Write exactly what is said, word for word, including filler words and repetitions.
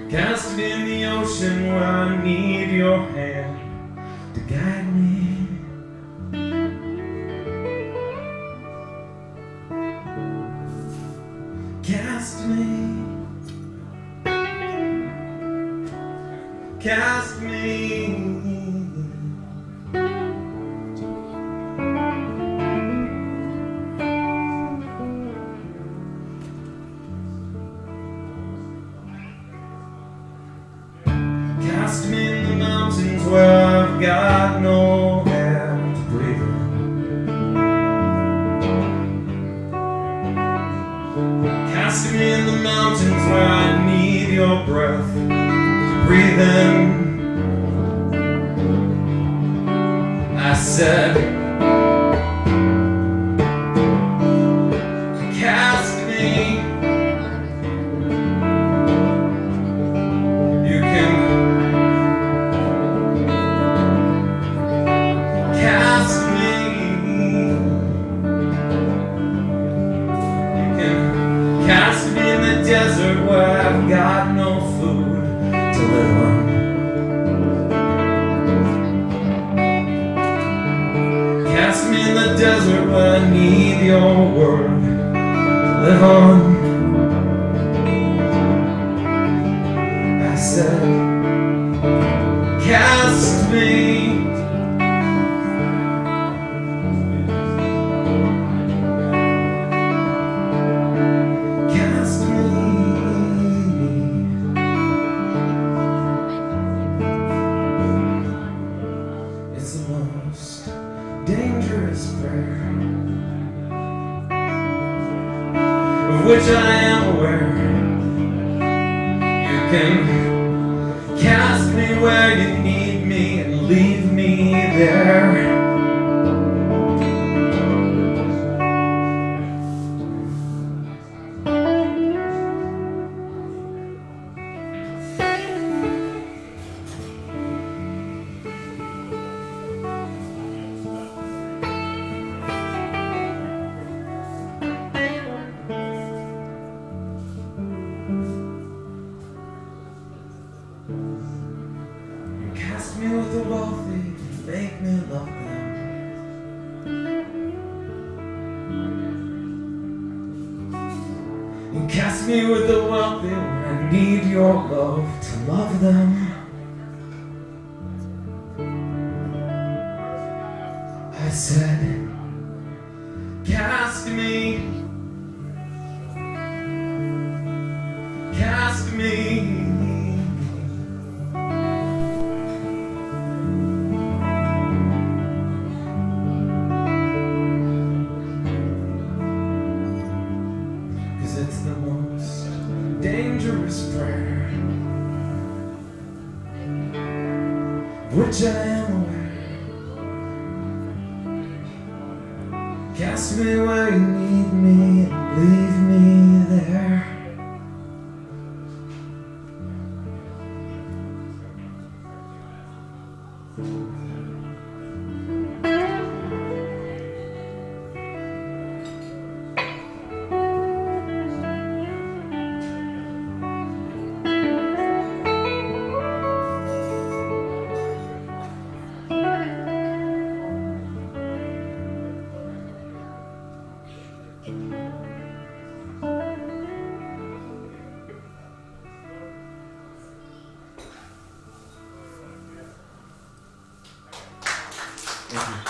Cast me in the ocean where I need your hand to guide me. Cast me, cast me. Cast me in the mountains where I've got no air to breathe in. Cast me in the mountains where I need your breath to breathe in. I said, cast me. You can cast me. You can cast me in the desert where I've got no food to live on. Cast me in the desert where I need your word to live on. I said, cast me. Cast me. It's the most dangerous prayer of which I am aware. You can cast me where you need me and leave me there. Cast me with the wealthy, make me love them. You cast me with the wealthy when I need your love to love them. I said, cast me, cast me. It's the most dangerous prayer which I am aware. Cast me where you need me and leave me there. Thank you.